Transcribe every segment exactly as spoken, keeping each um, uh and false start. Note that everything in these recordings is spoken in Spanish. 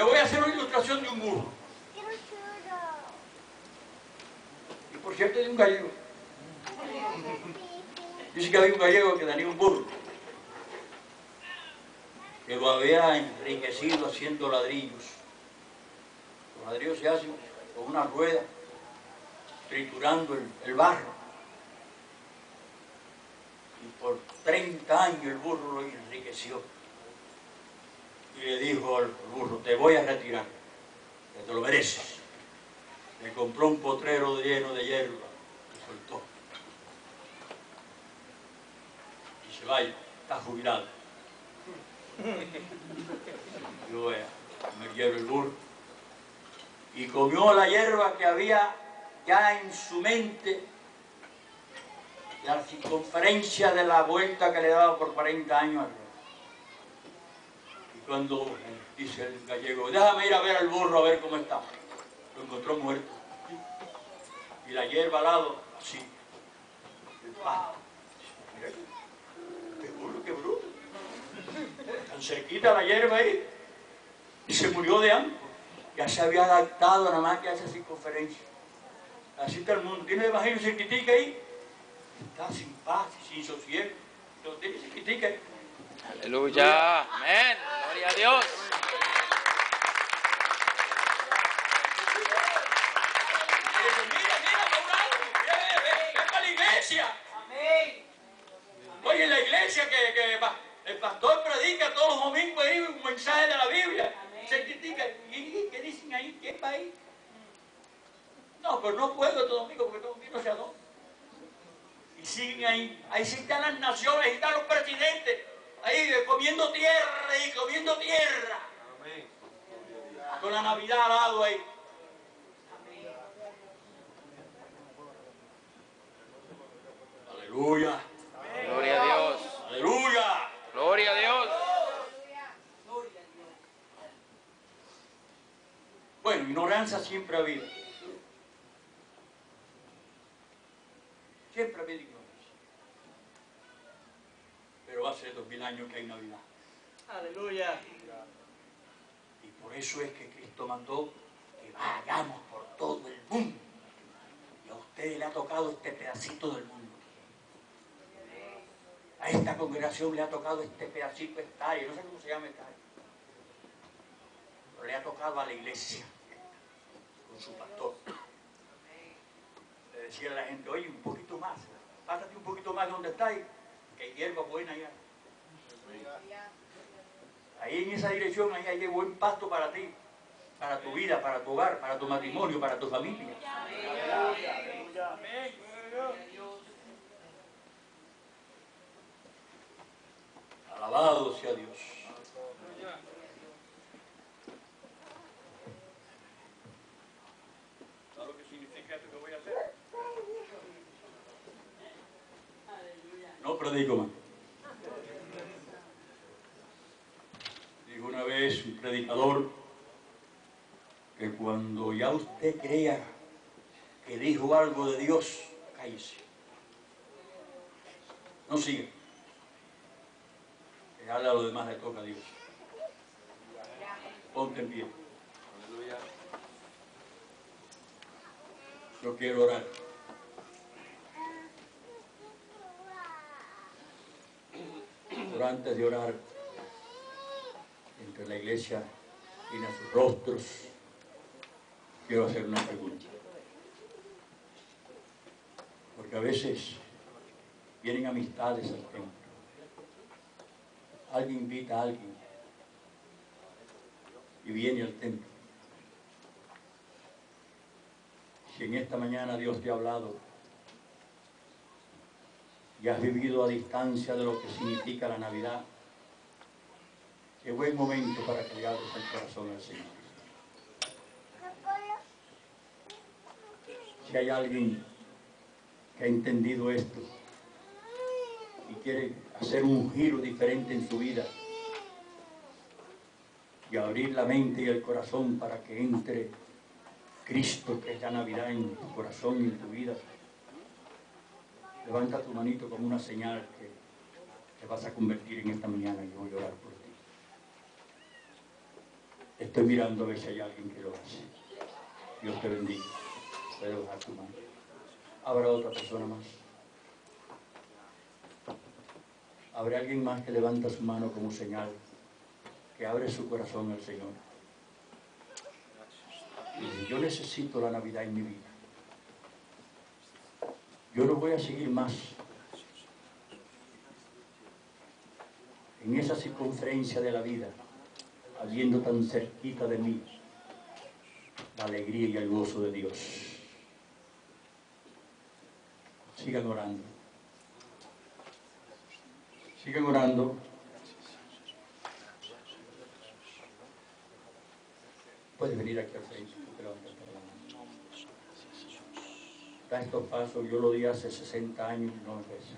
Le voy a hacer una ilustración de un burro. Y por cierto, de un gallego. Dice que había un gallego que tenía un burro, que lo había enriquecido haciendo ladrillos. Los ladrillos se hacen con una rueda, triturando el, el barro. Y por treinta años el burro lo enriqueció. Y le dijo al burro, te voy a retirar, que te lo mereces. Le compró un potrero lleno de hierba y soltó. Y se vaya, está jubilado. Yo vea, me llevo el burro. Y comió la hierba que había ya en su mente, la circunferencia de la vuelta que le daba por cuarenta años. Y cuando dice el gallego, déjame ir a ver al burro a ver cómo está, lo encontró muerto. Y la hierba al lado, así, el pasto. Mira, qué burro, qué bruto. Tan cerquita la hierba ahí. Y se murió de hambre. Ya se había adaptado nada más que a esa circunferencia. Así está el mundo. ¿Tiene imagino cerquitica ahí? Está sin paz, sin sosiego. Lo tiene cerquitica ahí. Aleluya. Amén. Gloria a Dios. Mira, mira, Maurado, ven, ven, ven para la iglesia. Amén. Oye, en la iglesia que, que el pastor predica todos los domingos ahí un mensaje de la Biblia. Se critica. ¿Y qué dicen ahí? ¿Qué país? No, pero no puedo estos domingos porque estos domingos no sé a dónde. Y siguen ahí. Ahí sí están las naciones, ahí están los presidentes. Ahí comiendo tierra y comiendo tierra. Amén. Con la Navidad al lado ahí. Aleluya. Gloria a Dios. Aleluya. Gloria a Dios. Bueno, ignorancia siempre ha habido. Siempre ha habido ignorancia. Pero hace dos mil años que hay Navidad. Aleluya. Y por eso es que Cristo mandó que vayamos por todo el mundo. Y a usted le ha tocado este pedacito del mundo. A esta congregación le ha tocado este pedacito, esta área, no sé cómo se llama esta área. Pero le ha tocado a la iglesia, con su pastor. Le decía a la gente, oye, un poquito más, pásate un poquito más donde está ahí, que hay hierba buena allá. Ahí en esa dirección, ahí hay buen pasto para ti, para tu vida, para tu hogar, para tu matrimonio, para tu familia. Alabado sea Dios. ¿Sabes lo que significa esto que voy a hacer? No predico más. Dijo una vez un predicador que cuando ya usted crea que dijo algo de Dios, cállese. No siga. Que habla a lo demás le toca a Dios. Ponte en pie. Yo quiero orar. Pero antes de orar, entre la iglesia y nuestros rostros, quiero hacer una pregunta. Porque a veces vienen amistades al templo. Alguien invita a alguien y viene al templo. Si en esta mañana Dios te ha hablado y has vivido a distancia de lo que significa la Navidad, qué buen momento para que le abres el corazón al Señor. Si hay alguien que ha entendido esto y quiere hacer un giro diferente en su vida y abrir la mente y el corazón para que entre Cristo, que es la Navidad, en tu corazón y en tu vida, levanta tu manito como una señal que te vas a convertir en esta mañana y yo voy a orar por ti. Estoy Estoy mirando a ver si hay alguien que lo hace. Dios te bendiga. Puedes bajar tu mano. ¿Habrá otra persona más? ¿Habrá alguien más que levanta su mano como señal, que abre su corazón al Señor? Y dice, yo necesito la Navidad en mi vida. Yo no voy a seguir más en esa circunferencia de la vida, habiendo tan cerquita de mí la alegría y el gozo de Dios. Sigan orando. Sigan orando. Puedes venir aquí al frente. Da estos pasos, yo lo di hace sesenta años y no me pesa.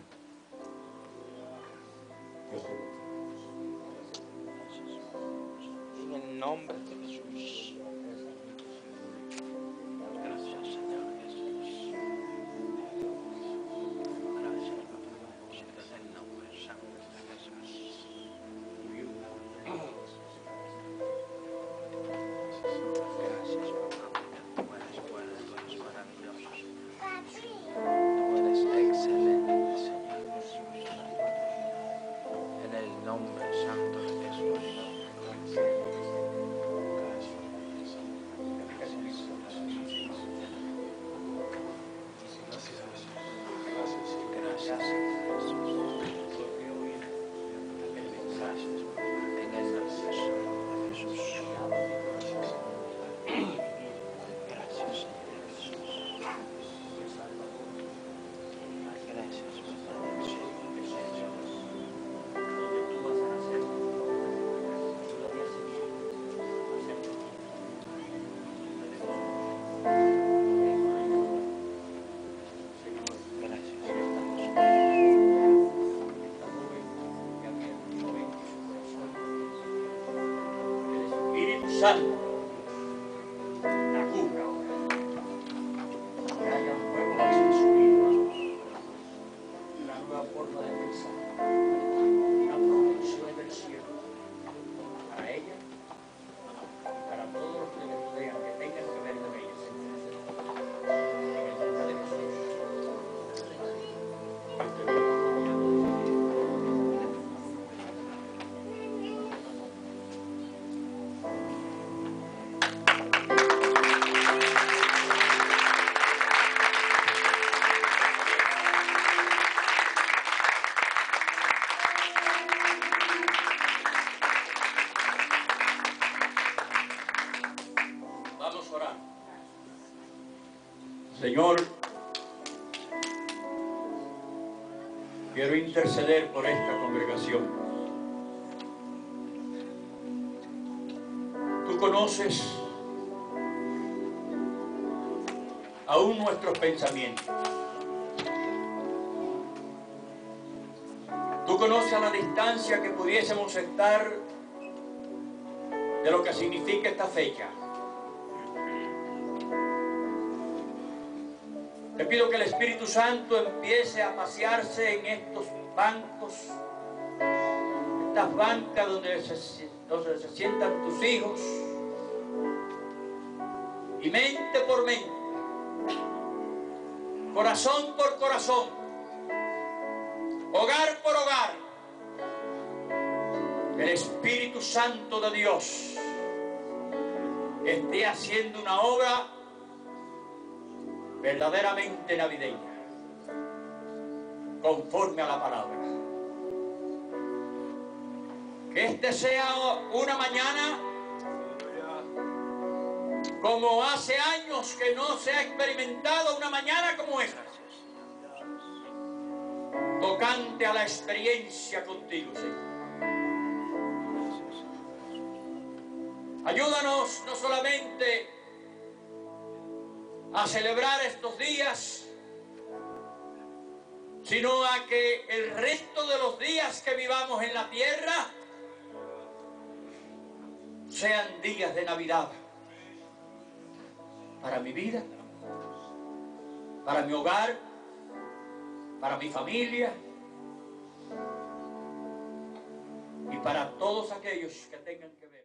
Yo sé. En el nombre de Jesús. Gracias, Señor Jesús. Gracias, papá. En el nombre santo de Jesús. Gracias, papá. Tú eres bueno, tú eres maravilloso. Tú eres excelente, Señor Jesús. En el nombre santo de Jesús. Santo, la cubra ahora, que haya un fuego más en su vida, una nueva forma de pensar, una protección del cielo, para ella y para todos los que le rodean, que tengan que ver con ella, Señor. En el nombre de Jesús, Dios te bendiga. Señor, quiero interceder por esta congregación. Tú conoces aún nuestros pensamientos. Tú conoces a la distancia que pudiésemos estar de lo que significa esta fecha. Te pido que el Espíritu Santo empiece a pasearse en estos bancos, estas bancas donde se, donde se sientan tus hijos, y mente por mente, corazón por corazón, hogar por hogar, el Espíritu Santo de Dios esté haciendo una obra verdaderamente navideña, conforme a la palabra. Que este sea una mañana como hace años que no se ha experimentado una mañana como esta, tocante a la experiencia contigo, Señor. Ayúdanos no solamente a celebrar estos días, sino a que el resto de los días que vivamos en la tierra sean días de Navidad para mi vida, para mi hogar, para mi familia y para todos aquellos que tengan que ver.